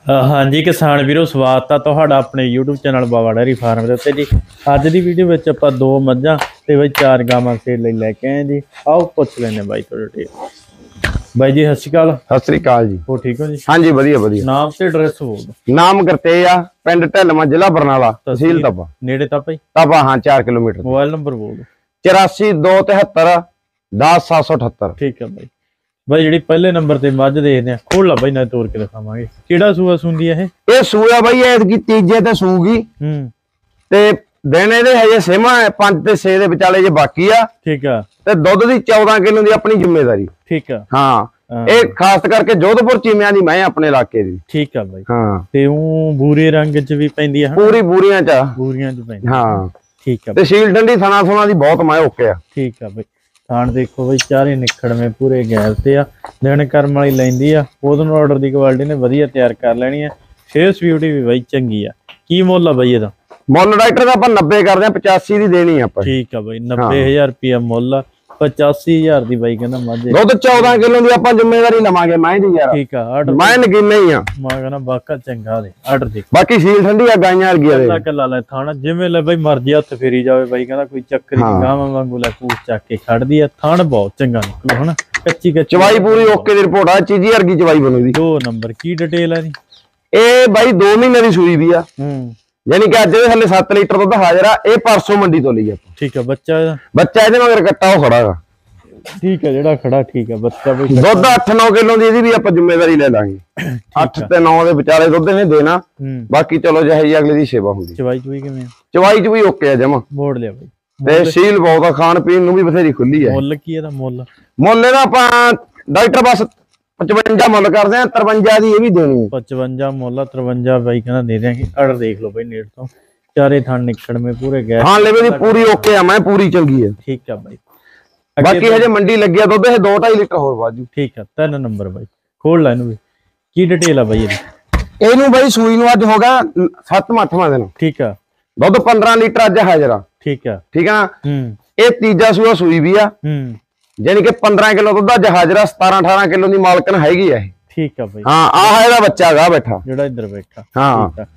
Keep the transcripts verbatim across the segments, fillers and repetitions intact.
हाँ जी किसान वीरो स्वागत है तुहाडा अपने YouTube channel Baba dairy farm के उत्ते जी। अज की वीडियो में आप दो मझां ते बई चार गावां सेल लई लैके आए जी। आओ पुछ लैने बाई थोड़े डिटेल। बाई जी सत श्री अकाल। सत श्री अकाल जी। हो ठीक हो जी? हाँ जी वधिया वधिया। नाम ते एड्रैस बोल दो। नाम गुरतेज आ, पिंड ढिलमा, जिला बरनाला, तहसील तपा। नेड़े तपा ही? तपा हाँ, चार किलोमीटर। मोबाइल नंबर बोल दो। चौरासी दो तिहत्तर दस सात सौ अठहत्तर। ठीक है बाई। बाई जी पहले नंबर ते मझ देखते हैं, खोल ला बाई ना तोड़ के दिखावांगे। किहड़ा सूआ सूंदी है ये? सूआ बाई एतकी तीजे ते सूगी हम्म ते दिन ਇਹਦੇ ਹਜੇ ਸੇਮਾ पांच ते छे ਦੇ ਵਿਚਾਲੇ ਜੇ ਬਾਕੀ ਆ। ठीक है। ਤੇ ਦੁੱਧ ਦੀ चौदह ਕਿਲੋ ਦੀ ਆਪਣੀ ਜ਼ਿੰਮੇਵਾਰੀ। ठीक है हाँ ਇਹ ਖਾਸ ਕਰਕੇ जोधपुर ਚੀਮਿਆਂ ਦੀ ਮੈਂ ਆਪਣੇ ਇਲਾਕੇ ਦੀ। ठीक है बाई। हाँ ਤੇ ਉਹ ਬੂਰੇ ਰੰਗ ਚ ਵੀ ਪੈਂਦੀ ਹੈ? ਪੂਰੀ ਬੂਰੀਆਂ ਚ। ਬੂਰੀਆਂ ਚ ਪੈਂਦੀ। हाँ ठीक है। ਤੇ ਸੀਲ ਡੰਡੀ ਥਣਾ ਥਣਾ ਦੀ ਬਹੁਤ ਮੈਂ ਓਕੇ ਆ। ठीक है बाई। थान देखो बई चारे निखड़ में पूरे गैल ते आ, दिन कर्म वाली लैंदी आ, ओदन ऑर्डर दी क्वालिटी ने वधिया तैयार कर लेनी है। फेस ब्यूटी भी बई चंगी आ। की मुੱਲ आ बई ਇਹਦਾ? ਮੁੱਲ ਡਾਕਟਰ ਦਾ ਆਪਾਂ नब्बे ਕਰਦੇ ਆ, पचासी ਦੀ ਦੇਣੀ ਆਪਾਂ। ठीक है बई। नब्बे हज़ार रुपया मुੱਲ आ, पचासी हज़ार ਦੀ ਬਾਈ ਕਹਿੰਦਾ ਮੱਝ। ਦੁੱਧ चौदह ਕਿਲੋ ਦੀ ਆਪਾਂ ਜ਼ਿੰਮੇਵਾਰੀ ਲਵਾਂਗੇ ਮੈਂ ਦੀ ਯਾਰ। ठीक आ। ਆਰਡਰ ਮੈਂ ਨਗੀਨੇ ਹੀ ਆ। ਮੈਂ ਕਹਿੰਦਾ ਬਾਕਾ ਚੰਗਾ ਦੇ ਆਰਡਰ ਦੇ। ਬਾਕੀ ਸੀਲ ਠੰਡੀ ਆ, ਗਾਈਆਂ ਵਰਗੀਆਂ ਦੇ। ਕੱਲਾ ਕੱਲਾ ਲੈ ਥਾਣਾ ਜਿਵੇਂ ਲੈ ਬਈ ਮਰਜ਼ੀ ਹੱਥ ਫੇਰੀ ਜਾਵੇ ਬਾਈ ਕਹਿੰਦਾ ਕੋਈ ਚੱਕਰ ਨਹੀਂ। ਗਾਵਾਂ ਵਾਂਗੂ ਲੈ ਪੂਛ ਚੱਕ ਕੇ ਖੜਦੀ ਆ। ਥਾਣ ਬਹੁਤ ਚੰਗਾ ਨਿਕਲੂ ਹਨਾ। ਕੱਚੀ ਕੱਚੀ ਚਵਾਈ ਪੂਰੀ ਓਕੇ ਦੀ ਰਿਪੋਰਟ ਆ, ਚੀਜੀ ਵਰਗੀ ਚਵਾਈ ਬਣੂਗੀ। ਦੋ ਨੰਬਰ ਕੀ ਡਿਟੇਲ ਆ ਦੀ? ਇਹ ਬਾਈ ਦੋ ਮਹੀਨੇ ਦੀ ਸੂਈ ਵੀ ਆ। ਹੂੰ ਯਾਨੀ ਕਿ ਅੱਜ ਦੇ ਥੱਲੇ ਸੱਤ ਲੀਟਰ ਦੁੱਧ ਹਾਜ਼ਰ ਆ। ਇਹ ਪਰਸੋਂ ਮੰਡੀ ਤੋਂ ਲਈ ਆਪਾਂ। ਠੀਕ ਆ। ਬੱਚਾ ਇਹਦਾ? ਬੱਚਾ ਇਹਦੇ ਮਗਰ ਕੱਟਾ ਉਹ ਖੜਾ ਹੈਗਾ। ਠੀਕ ਹੈ ਜਿਹੜਾ ਖੜਾ। ਠੀਕ ਹੈ। ਬੱਚਾ ਬਈ ਦੁੱਧ ਅੱਠ ਨੌ ਕਿਲੋ ਦੀ ਇਹਦੀ ਵੀ ਆਪਾਂ ਜ਼ਿੰਮੇਵਾਰੀ ਲੈ ਲਾਂਗੇ। ਅੱਠ ਤੇ ਨੌ ਦੇ ਵਿਚਾਲੇ ਦੁੱਧ ਇਹਨੇ ਦੇਣਾ। ਬਾਕੀ ਚਲੋ ਜਿਹੇ ਜੀ ਅਗਲੇ ਦੀ ਸੇਵਾ ਹੁੰਦੀ। ਚਵਾਈ ਚੁਈ ਕਿਵੇਂ ਆ? ਚਵਾਈ ਚ ਵੀ ਓਕੇ ਆ ਜਮਾ। ਮੋੜ ਲਿਆ ਬਈ। ਤੇ ਸੀਲ ਬਹੁਤ ਆ, ਖਾਣ ਪੀਣ ਨੂੰ ਵੀ ਬਥੇਰੀ ਖੁੱਲੀ ਆ। ਮੁੱਲ ਕੀ ਇਹਦਾ? ਮੁੱਲ ਮੁੱਲ ਇਹਦਾ ਆਪਾਂ ਡਾਕਟਰ ਬਸ पचवंजा मुल करते हैं, तिरवंजा दी ये भी देनी है। पचवंजा मुल तिरवंजा बाई कहना दे देंगे। ऑर्डर देख लो भाई नेट तो चारे थान निकड़ में पूरे गए। हाँ लेवे दी पूरी ओके है, मैं पूरी चंगी है। ठीक है भाई। बाकी हजे मंडी लगी है दुध दो ढाई लीटर होर बाजू। ठीक है। तीन नंबर भाई खोल ला इनू भी। की डिटेल है भाई ये? इनू भाई सूई नु अज होगा सत्तवां अठवां दिन। ठीक है। दुध पंद्रह लीटर अज हाजर आ। ठीक है। ठीक है ना। हम्म ये तीजा सूआ सूई भी आ। हम्म यानी कि पंद्रह किलो दुध अज हाजर आ। सतारह अठारह किलो की मालकन हैगी है। ठीक है भाई। हाँ आ है बच्चा गा बैठा जेड़ा इधर बैठा। हाँ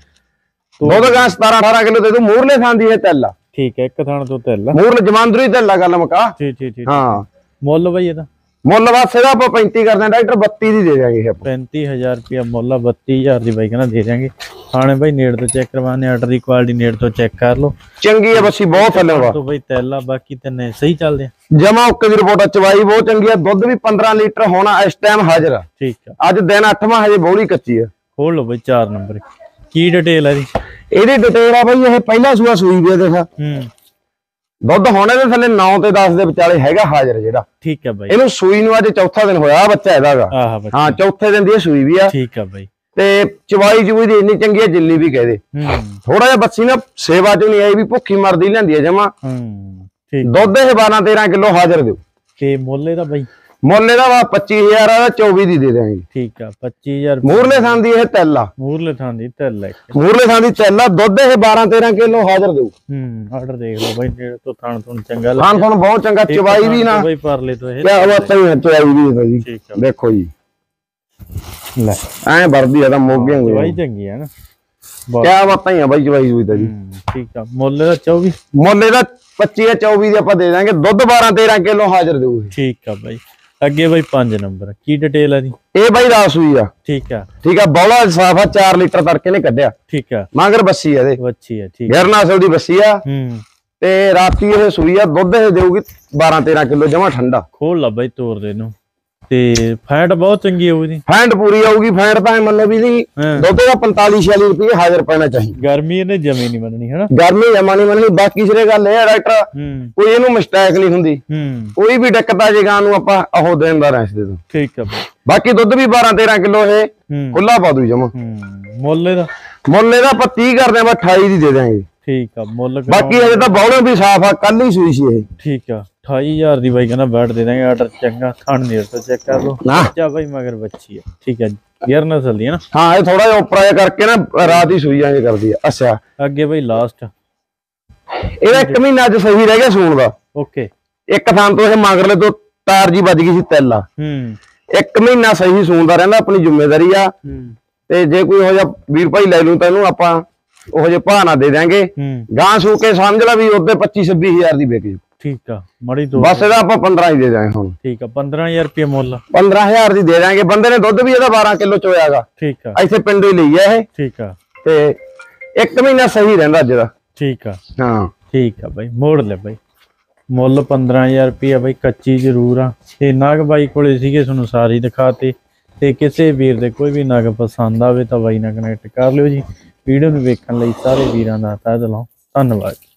दुध गा सतारह अठारह किलो दे दू। मूरले खांदी है तेला। ठीक है। एक थान तो तेला मूरले जमांदरी तेला गल मुका। ठीक ठीक ठीक। हाँ मुੱਲ भाई ਇਹਦਾ? ਮੁੱਲ ਬਸ ਇਹਦਾ ਆਪਾਂ पैंतीस ਕਰਦੇ ਆ ਡਾਕਟਰ, बत्तीस ਦੀ ਦੇ ਦੇਾਂਗੇ ਆਪਾਂ। पैंतीस हज़ार रुपया ਮੁੱਲ ਆ, बत्तीस हज़ार ਦੀ ਬਾਈ ਕਹਿੰਦਾ ਦੇ ਦੇਾਂਗੇ। ਖਾਣੇ ਭਾਈ ਨੇੜ ਤੋਂ ਚੈੱਕ ਕਰਵਾਣੇ, ਆਰਡਰ ਦੀ ਕੁਆਲਿਟੀ ਨੇੜ ਤੋਂ ਚੈੱਕ ਕਰ ਲਓ। ਚੰਗੀ ਹੈ ਬੱਸੀ ਬਹੁਤ ਥੱਲੇ ਵਾ ਤੋਂ ਭਾਈ ਤੈਲਾ ਬਾਕੀ ਤਿੰਨੇ ਸਹੀ ਚੱਲਦੇ ਆ। ਜਮਾ ਓਕੇ ਦੀ ਰਿਪੋਰਟ। ਚਵਾਈ ਬਹੁਤ ਚੰਗੀ ਹੈ। ਦੁੱਧ ਵੀ पंद्रह ਲੀਟਰ ਹੋਣਾ ਇਸ ਟਾਈਮ ਹਾਜ਼ਰ ਆ। ਠੀਕ ਆ। ਅੱਜ ਦਿਨ ਅੱਠਵਾਂ ਹਜੇ ਬੋਲੀ ਕੱਚੀ ਆ। ਖੋਲ ਲਓ ਭਾਈ ਚਾਰ ਨੰਬਰ। ਕੀ ਡਿਟੇਲ ਹੈ ਦੀ? ਇਹਦੀ ਡਿਟੇਲ ਆ ਭਾਈ ਇਹ ਪਹਿਲਾ ਸੂਆ ਸੂਈ ਵੀ ਦੇਖਾ। ਹੂੰ ਦੁੱਧ ਹੋਣੇ ਦੇ ਥੱਲੇ नौ ਤੇ दस ਦੇ ਵਿਚਾਲੇ ਹੈਗਾ ਹਾਜ਼ਰ ਜਿਹੜਾ। ਠੀਕ ਹੈ ਭਾਈ। ਇਹਨੂੰ ਸੂਈ ਨੂੰ ਅੱਜ ਚੌਥਾ ਦਿਨ ਹੋਇਆ ਬੱਚਾ ਇਹਦਾਗਾ। ਆਹ ਬੱਚਾ। ਹਾਂ ਚੌਥੇ ਦਿਨ ਦੀ ਇਹ ਸੂਈ ਵੀ ਆ। ਠੀਕ ਹੈ ਭਾਈ। ਤੇ ਚਵਾਈ ਚੂਈ ਦੀ ਇੰਨੀ ਚੰਗੀ ਹੈ ਜਿੰਨੀ ਵੀ ਕਹਦੇ। ਹੂੰ ਥੋੜਾ ਜਿਹਾ ਬੱਸੀ ਨਾ ਸੇਵਾ ਚ ਨਹੀਂ ਆਈ ਵੀ ਭੁੱਖੀ ਮਰਦੀ ਲੈਂਦੀ ਹੈ ਜਮਾ। ਹੂੰ ਠੀਕ। ਦੁੱਧ ਇਹ बारह तेरह ਕਿਲੋ ਹਾਜ਼ਰ ਦਿਓ। ਤੇ ਮੁੱਲ ਇਹਦਾ ਭਾਈ? ਮੁੱਲ ਇਹਦਾ ਵਾ पच्चीस हज़ार ਆ, चौबीस ਦੀ ਦੇ ਦੇਾਂਗੇ। ਠੀਕ ਆ। पच्चीस हज़ार ਮੂਰਲੇ ਥਾਂ ਦੀ ਇਹ ਤੈਲਾ। ਮੂਰਲੇ ਥਾਂ ਦੀ ਤੈਲਾ। ਮੂਰਲੇ ਥਾਂ ਦੀ ਤੈਲਾ। ਦੁੱਧ ਇਹ बारह तेरह ਕਿਲੋ ਹਾਜ਼ਰ ਦਿਓ। ਹੂੰ ਆਰਡਰ ਦੇਖ ਲਓ ਭਾਈ ਨੇੜ ਤੋਂ ਥਾਣ ਤੋਂ ਚੰਗਾ ਲੱਗਾ। ਥਾਣ ਤੁਹਾਨੂੰ ਬਹੁਤ ਚੰਗਾ। ਚਵਾਈ ਵੀ ਨਾ ਭਾਈ ਪਰਲੇ ਤੋਂ ਇਹ ਕਿਆ ਬਾਤ ਹੈ। ਚਵਾਈ ਵੀ ਹੈ ਜੀ। ਠੀਕ ਆ। ਦੇਖੋ ਜੀ ਲੈ ਐ ਵਰਦੀ ਆ ਤਾਂ ਮੋਗੇ ਹੁੰਦੇ। ਚਵਾਈ ਚੰਗੀ ਹੈ ਨਾ। ਕਿਆ ਬਾਤਾਂ ਹੀ ਆ ਬਾਈ ਚਵਾਈ ਹੋਈ ਤਾਂ ਜੀ। ਠੀਕ ਆ। ਮੁੱਲ ਇਹਦਾ चौबीस। ਮੁੱਲ ਇਹਦਾ पच्चीस ਜਾਂ चौबीस ਦੀ ਆਪਾਂ ਦੇ ਦਾਂਗੇ। ਦੁੱਧ बारह तेरह ਕਿਲੋ ਹਾਜ਼ਰ ਦਿਓ। ਠੀਕ ਆ ਬਾਈ। ਅੱਗੇ ਬਾਈ पांच ਨੰਬਰ ਕੀ ਡਿਟੇਲ ਹੈ ਦੀ? ਇਹ ਬਾਈ ਰਾਸ ਹੋਈ ਆ। ਠੀਕ ਆ। ਠੀਕ ਆ। ਬੌਲਾ ਸਾਫਾ चार ਲੀਟਰ ਤੜਕੇ ਨੇ ਕੱਢਿਆ। ਠੀਕ ਆ। ਮਗਰ ਬੱਸੀ ਆ ਇਹਦੇ। ਬੱਚੀ ਆ। ਠੀਕ ਗਰਨਾਸਲ ਦੀ ਬੱਸੀ ਆ। ਹੂੰ ਤੇ ਰਾਤੀ ਇਹ ਸੂਈ ਆ। ਦੁੱਧ ਇਹ ਦੇਊਗੀ बारह तेरह ਕਿਲੋ ਜਮਾ ਠੰਡਾ। ਖੋਲ ਲਾ ਬਾਈ ਤੋਰ ਦੇ ਨੂੰ। ਤੇ ਫੈਟ ਬਹੁਤ ਚੰਗੀ ਹੋਊ ਦੀ। ਫੈਂਟ ਪੂਰੀ ਆਊਗੀ। ਫੈਂਟ ਤਾਂ ਮੰਨੋ ਵੀ ਨਹੀਂ ਦੁੱਧ ਦਾ पैंतालीस छियालीस ਰੁਪਏ ਹਾਜ਼ਰ ਪੈਣਾ ਚਾਹੀਦਾ। ਗਰਮੀ ਇਹਨੇ ਜਮੀ ਨਹੀਂ ਮੰਨਣੀ ਹੈ ਨਾ। ਗਰਮੀ ਜਮਾ ਨਹੀਂ ਮੰਨਣੀ। ਬਾਕੀ ਸਿਰੇ ਗੱਲ ਇਹ ਆ ਡਾਕਟਰ ਹੂੰ ਕੋਈ ਇਹਨੂੰ ਮਿਸਟੇਕ ਨਹੀਂ ਹੁੰਦੀ। ਹੂੰ ਕੋਈ ਵੀ ਦਿੱਕਤ ਆ ਜੇ ਗਾਂ ਨੂੰ ਆਪਾਂ ਉਹ ਦੇਣ ਦਾ ਰੈਸ ਦੇ ਦੋ। ਠੀਕ ਆ ਬਾਈ। ਬਾਕੀ ਦੁੱਧ ਵੀ बारह तेरह ਕਿਲੋ ਇਹ ਖੁੱਲਾ ਪਾ ਦੂ ਜਮਾ। ਹੂੰ ਮੁੱਲ ਇਹਦਾ? ਮੁੱਲ ਇਹਦਾ ਆਪਾਂ तीस ਕਰਦੇ ਆ, ਬਸ अट्ठाईस ਦੀ ਦੇ ਦਾਂਗੇ। ਠੀਕ ਆ। ਮੁੱਲ ਬਾਕੀ ਹਜੇ ਤਾਂ ਬੌਲੇ ਵੀ ਸਾਫ ਆ। ਕੱਲ ਹੀ ਸੂਈ ਸੀ ਇਹ। ਠੀਕ ਆ। अट्ठाईस हज़ार ਦੀ ਬਾਈ ਕਹਿੰਦਾ ਬੈਠ ਦੇ ਦਾਂਗੇ। ਆਰਡਰ ਚੰਗਾ। ਥਣ ਨੇੜ ਤੋਂ ਚੈੱਕ ਕਰ ਲਓ। ਬੱਚਾ ਬਾਈ ਮਗਰ ਬੱਚੀ ਆ। ਠੀਕ ਹੈ। ਗੇਅਰ ਨਸਲ ਦੀ ਹੈ ਨਾ। ਹਾਂ ਇਹ ਥੋੜਾ ਜਿਹਾ ਉੱਪਰ ਆਇਆ ਕਰਕੇ ਨਾ ਰਾਤ ਹੀ ਸੂਈ ਜਾਂਦੀ ਕਰਦੀ ਆ। ਅੱਛਾ ਅੱਗੇ ਬਾਈ ਲਾਸਟ ਇਹਦਾ ਇੱਕ ਮਹੀਨਾ ਅੱਜ ਸਹੀ ਰਹਿ ਗਿਆ ਸੂਣ ਦਾ। ਓਕੇ। ਇੱਕ ਥਾਂ ਤੋਂ ਇਹ ਮਗਰਲੇ ਤੋਂ ਤਾਰ ਜੀ ਵੱਜ ਗਈ ਸੀ ਤੈਲਾ। ਹੂੰ ਇੱਕ ਮਹੀਨਾ ਸਹੀ ਸੂਣ ਦਾ ਰਹਿੰਦਾ। ਆਪਣੀ ਜ਼ਿੰਮੇਵਾਰੀ ਆ। ਹੂੰ ਤੇ ਜੇ ਕੋਈ ਹੋ ਜਾ ਵੀਰ ਭਾਈ ਲੈ ਲੂ ਤਾਂ ਇਹਨੂੰ ਆਪਾਂ ਉਹ ਜੇ ਭਾਅ ਨਾ ਦੇ ਦਿਆਂਗੇ। ਹੂੰ ਗਾਂ ਸੂ ਕੇ ਸਮਝ ਲੈ ਵੀ ਉਹਦੇ ਪੱਚੀ ਛੱਬੀ ਹਜ਼ਾਰ ਦੀ ਵਿਕ ਜੂ। ਠੀਕ ਆ ਮੜੀ ਦੋ ਬਸ ਇਹਦਾ ਆਪਾਂ ਪੰਦਰਾਂ ਹੀ ਦੇ ਦਾਂਗੇ ਹੁਣ। ਠੀਕ ਆ ਪੰਦਰਾਂ ਹਜ਼ਾਰ ਰੁਪਏ ਮੁੱਲ। ਪੰਦਰਾਂ ਹਜ਼ਾਰ ਦੀ ਦੇ ਦਾਂਗੇ। ਬੰਦੇ ਨੇ ਦੁੱਧ ਵੀ ਇਹਦਾ ਬਾਰਾਂ ਕਿਲੋ ਚੋਇਆਗਾ। ਠੀਕ ਆ ਇੱਥੇ ਪਿੰਡੋਂ ਹੀ ਲਈ ਆ ਇਹ। ਠੀਕ ਆ ਤੇ ਇੱਕ ਮਹੀਨਾ ਸਹੀ ਰਹਿੰਦਾ ਅੱਜ ਦਾ। ਠੀਕ ਆ ਹਾਂ ਠੀਕ ਆ ਬਾਈ ਮੋੜ ਲੈ ਬਾਈ। ਮੁੱਲ ਪੰਦਰਾਂ ਹਜ਼ਾਰ ਰੁਪਏ ਬਾਈ ਕੱਚੀ ਜ਼ਰੂਰ ਆ ਤੇ ਨਗ ਬਾਈ ਕੋਲੇ ਸੀਗੇ ਤੁਹਾਨੂੰ ਸਾਰੀ ਦਿਖਾਤੇ। ਤੇ ਕਿਸੇ ਵੀਰ ਦੇ ਕੋਈ ਵੀ ਨਗ ਪਸੰਦ ਆਵੇ ਤਾਂ ਬਾਈ ਨਾਲ ਕਨੈਕਟ ਕਰ ਲਿਓ ਜੀ। ਵੀਡੀਓ ਨੂੰ ਵੇਖਣ ਲਈ ਸਾਰੇ ਵੀਰਾਂ ਦਾ ਤਹਿ ਦਿਲੋਂ ਧੰਨਵਾਦ।